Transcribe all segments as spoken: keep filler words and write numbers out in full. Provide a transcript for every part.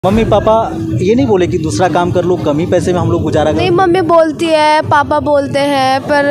Mummy papa ये नहीं बोले कि दूसरा काम कर लो, कम ही पैसे में हम लोग गुजारा नहीं, करें? मम्मी बोलती है, पापा बोलते हैं, पर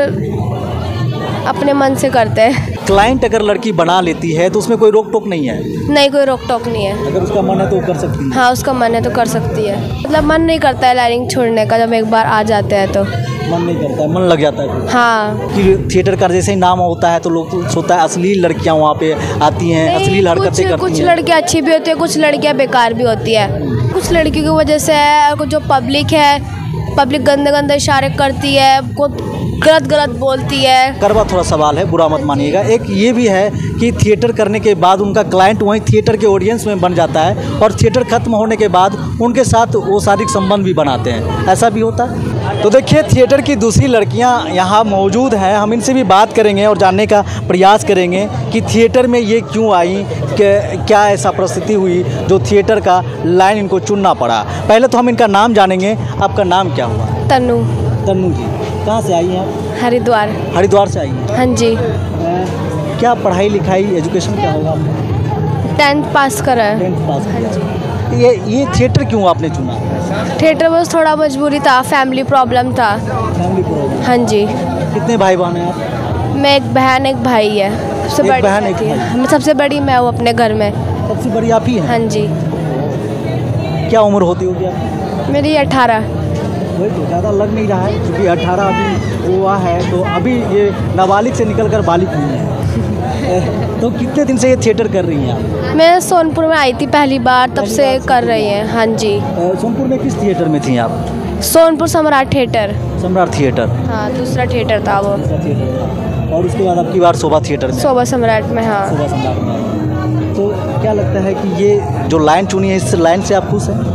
अपने मन से करते हैं। क्लाइंट अगर लड़की बना लेती है तो उसमें कोई रोक टोक नहीं है? नहीं, कोई रोक टोक नहीं है। अगर उसका मन है तो वो कर सकती है? हाँ, उसका मन है तो कर सकती है। मतलब मन नहीं करता है लाइनिंग छोड़ने का, जब एक बार आ जाते हैं तो मन नहीं करता है, मन लग जाता है। हाँ, कि थिएटर का जैसे ही नाम होता है तो लोग सोचता है अश्लील लड़कियां वहाँ पे आती हैं, अश्लील हरकतें करती कुछ हैं। लड़कियाँ अच्छी भी होती है, कुछ लड़कियाँ बेकार भी होती है। कुछ लड़कियों की वजह से है, और जो पब्लिक है, पब्लिक गंदे गंदे इशारे करती है, को गलत गलत बोलती है। करवा थोड़ा सवाल है, बुरा मत मानिएगा। एक ये भी है कि थिएटर करने के बाद उनका क्लाइंट वहीं थिएटर के ऑडियंस में बन जाता है और थिएटर खत्म होने के बाद उनके साथ वो शारीरिक संबंध भी बनाते हैं, ऐसा भी होता है। तो देखिए थिएटर की दूसरी लड़कियां यहाँ मौजूद हैं, हम इनसे भी बात करेंगे और जानने का प्रयास करेंगे कि थिएटर में ये क्यों आई, क्या ऐसा परिस्थिति हुई जो थिएटर का लाइन इनको चुनना पड़ा। पहले तो हम इनका नाम जानेंगे। आपका नाम क्या हुआ? तनु। तनु जी, कहाँ से आई हैं आप? हरिद्वार। हरिद्वार से आई हैं? हाँ जी। क्या पढ़ाई लिखाई एजुकेशन क्या होगा आपका? टेंथ पास करा है। टेंथ पास हाँ किया। जी। ये ये थिएटर क्यों आपने चुना? थिएटर बस थोड़ा मजबूरी था, फैमिली प्रॉब्लम था। Family problem. हाँ जी। कितने भाई बहन हैं आप? मैं एक बहन एक भाई है। सबसे एक बड़ी बहन, एक रहती है। भाई। मैं सबसे बड़ी मैं हूँ अपने घर में। सबसे बड़ी आप ही हैं? हाँ जी। क्या उम्र होती होगी आपकी? मेरी अठारह। वही तो, ज़्यादा लग नहीं रहा है क्योंकि अठारह अभी हुआ है, तो अभी ये नाबालिग से निकल कर बालिग हुई है। तो कितने दिन से ये थिएटर कर रही हैं आप? मैं सोनपुर में आई थी पहली बार, तब से कर रही हैं। हाँ जी। सोनपुर में किस थिएटर में थी आप? सोनपुर सम्राट थिएटर। सम्राट थिएटर। हाँ, दूसरा थिएटर था वो। दूसरा थिएटर था। और उसके बाद अब की बार शोभा थिएटर में? शोभा सम्राट में। हाँ। शोभा सम्राट में। तो क्या लगता है कि ये जो लाइन चुनी है, इस लाइन से आप खुश हैं?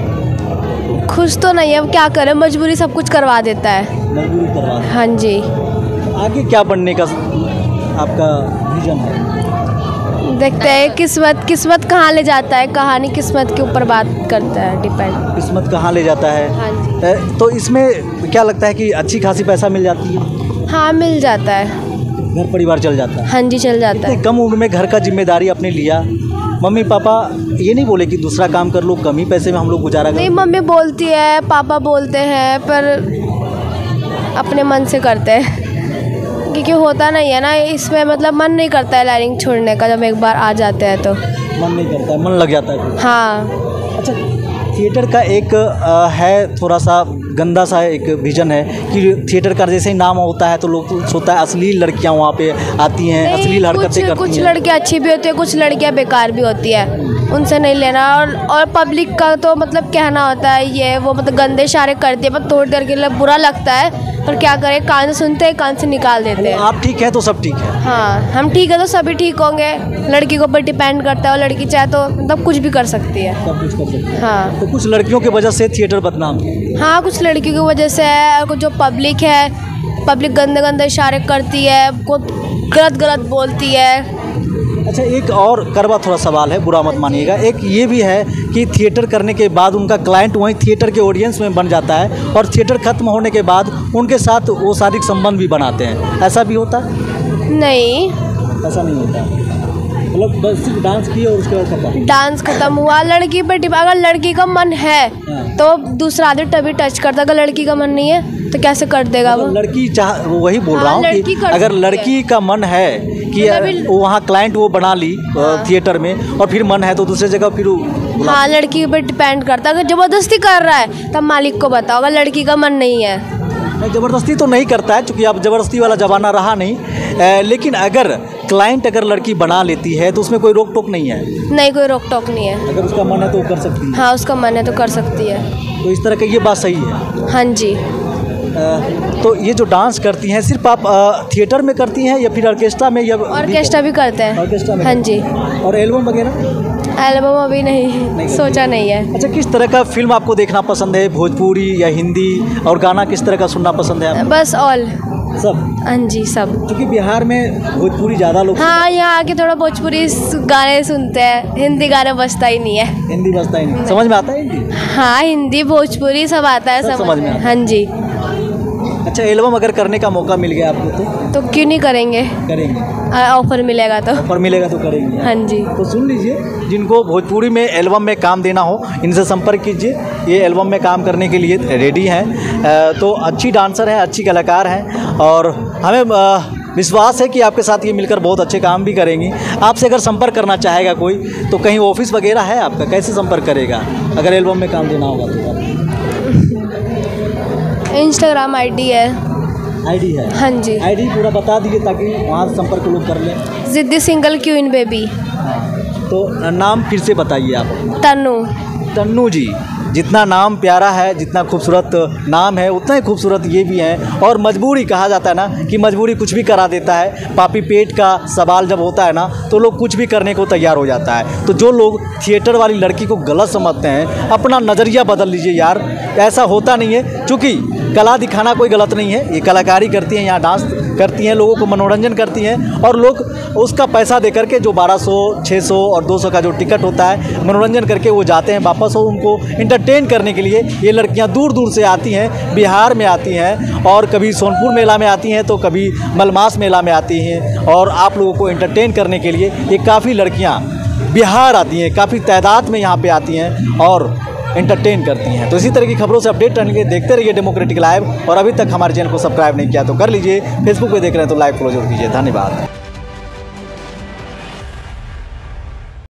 खुश तो नहीं है, अब क्या करें, मजबूरी सब कुछ करवा देता है। मजबूरी करवा। हाँ जी। आगे क्या बनने का आपका विजन है? देखते हैं किस्मत किस्मत कहाँ ले जाता है। कहानी किस्मत के ऊपर बात करता है, डिपेंड। किस्मत कहाँ ले जाता है। हाँ जी। ए, तो इसमें क्या लगता है कि अच्छी खासी पैसा मिल जाती है? हाँ, मिल जाता है। घर परिवार चल जाता है? हाँ जी, चल जाता इतने है। कम उम्र में घर का जिम्मेदारी आपने लिया। मम्मी पापा ये नहीं बोले कि दूसरा काम कर लो, कम ही पैसे में हम लोग गुजारा नहीं, करें? मम्मी बोलती है, पापा बोलते हैं, पर अपने मन से करते हैं। क्योंकि होता नहीं है ना इसमें, मतलब मन नहीं करता है लाइनिंग छोड़ने का, जब एक बार आ जाते हैं तो मन नहीं करता है, मन लग जाता है। हाँ। अच्छा, थिएटर का एक आ, है थोड़ा सा गंदा सा एक विजन है कि थिएटर का जैसे ही नाम होता है तो लोग सोचता है अश्लील लड़कियां वहाँ पे आती हैं, अश्लील हरकतें कुछ करती कुछ हैं। लड़कियाँ अच्छी भी होती है, कुछ लड़कियाँ बेकार भी होती है, उनसे नहीं लेना। और और पब्लिक का तो मतलब कहना होता है ये वो, मतलब गंदे इशारे करती है, पर थोड़ी देर के लिए बुरा लगता है, पर क्या करें, कान से सुनते हैं, कान से निकाल देते हैं। आप ठीक है तो सब ठीक है। हाँ, हम ठीक है तो सभी ठीक होंगे। लड़की के ऊपर डिपेंड करता है, और लड़की चाहे तो मतलब कुछ भी कर सकती है। सब कुछ कर सकते हैं। हाँ। तो कुछ लड़कियों की वजह से थिएटर बदनाम है। हाँ, कुछ लड़कियों की वजह से है, और जो पब्लिक है, पब्लिक गंदे गंदे इशारे करती है, को गलत गलत बोलती है। अच्छा, एक और करवा थोड़ा सवाल है, बुरा मत मानिएगा। एक ये भी है कि थिएटर करने के बाद उनका क्लाइंट वहीं थिएटर के ऑडियंस में बन जाता है और थिएटर खत्म होने के बाद उनके साथ वो शारीरिक संबंध भी बनाते हैं, ऐसा भी होता है? नहीं, ऐसा नहीं होता, मतलब बस सिर्फ डांस किए और उसके बाद खत्म। डांस खत्म हुआ, लड़की पर डिप- अगर लड़की का मन है हाँ। तो दूसरा आदमी तभी टच करता, अगर लड़की का मन नहीं है तो कैसे कर देगा वो। मतलब लड़की चाह, वो वही बोल हाँ, रहा हूँ लड़की कि कर अगर सकती लड़की का मन है कि तो तभी- वो वहाँ क्लाइंट वो बना ली हाँ। थिएटर में, और फिर मन है तो दूसरी जगह फिर वो- हाँ, लड़की पर डिपेंड करता है। अगर ज़बरदस्ती कर रहा है तब मालिक को बताओ, अगर लड़की का मन नहीं है। नहीं, ज़बरदस्ती तो नहीं करता है क्योंकि अब ज़बरदस्ती वाला ज़माना रहा नहीं। ए, लेकिन अगर क्लाइंट अगर लड़की बना लेती है तो उसमें कोई रोक टोक नहीं है? नहीं, कोई रोक टोक नहीं है। अगर उसका मन है तो वो कर सकती है? हाँ, उसका मन है तो कर सकती है। तो इस तरह का ये बात सही है। हाँ जी। अ, तो ये जो डांस करती हैं सिर्फ आप अ, थिएटर में करती हैं या फिर ऑर्केस्ट्रा में, या ऑर्केस्ट्रा भी करते हैं। ऑर्केस्ट्रा में? हाँ जी। और एल्बम वगैरह? एल्बम अभी नहीं, नहीं सोचा नहीं है। अच्छा, किस तरह का फिल्म आपको देखना पसंद है, भोजपुरी या हिंदी, और गाना किस तरह का सुनना पसंद है आपको? बस ऑल। सब? हाँ जी, सब। क्योंकि बिहार में भोजपुरी ज़्यादा लोग। हाँ, यहाँ आके थोड़ा भोजपुरी स- गाने सुनते हैं, हिंदी गाने बजता ही नहीं है। हिंदी बजता ही नहीं। समझ में आता है हिंदी? हाँ, हिंदी भोजपुरी सब आता है, सब समझ समझ में में। आता है। हाँ जी। अच्छा, एल्बम अगर करने का मौका मिल गया आपको तो तो क्यों नहीं करेंगे। करेंगे? ऑफर मिलेगा तो। ऑफर मिलेगा तो करेंगे। हाँ जी। तो सुन लीजिए, जिनको भोजपुरी में एल्बम में काम देना हो इनसे संपर्क कीजिए, ये एल्बम में काम करने के लिए रेडी हैं। तो अच्छी डांसर हैं, अच्छी कलाकार हैं और हमें विश्वास है कि आपके साथ ये मिलकर बहुत अच्छे काम भी करेंगी। आपसे अगर संपर्क करना चाहेगा कोई तो कहीं ऑफिस वगैरह है आपका, कैसे संपर्क करेगा अगर एल्बम में काम देना होगा तो? इंस्टाग्राम आईडी है। आईडी है? हाँ जी। आईडी पूरा बता दीजिए ताकि वहाँ से संपर्क लोग कर लें। जिद्दी सिंगल क्वीन बेबी। तो नाम फिर से बताइए आप। तन्नू। तन्नू जी, जितना नाम प्यारा है, जितना खूबसूरत नाम है, उतना ही खूबसूरत ये भी है। और मजबूरी कहा जाता है ना कि मजबूरी कुछ भी करा देता है। पापी पेट का सवाल जब होता है ना तो लोग कुछ भी करने को तैयार हो जाता है। तो जो लोग थिएटर वाली लड़की को गलत समझते हैं, अपना नज़रिया बदल लीजिए यार, ऐसा होता नहीं है। चूँकि कला दिखाना कोई गलत नहीं है, ये कलाकारी करती हैं, यहाँ डांस करती हैं, लोगों को मनोरंजन करती हैं और लोग उसका पैसा दे करके जो बारह सौ छः सौ और दो सौ का जो टिकट होता है मनोरंजन करके वो जाते हैं वापस। और उनको इंटरटेन करने के लिए ये लड़कियां दूर दूर से आती हैं, बिहार में आती हैं और कभी सोनपुर मेला में आती हैं तो कभी मलमास मेला में आती हैं। और आप लोगों को इंटरटेन करने के लिए ये काफ़ी लड़कियाँ बिहार आती हैं, काफ़ी तादाद में यहाँ पर आती हैं और एंटरटेन करती हैं। तो इसी तरह की खबरों से अपडेट रहने के लिए देखते रहिए डेमोक्रेटिक लाइव। और अभी तक हमारे चैनल को सब्सक्राइब नहीं किया तो कर लीजिए। फेसबुक पे देख रहे हैं तो लाइक फॉलो जरूर कीजिए। धन्यवाद।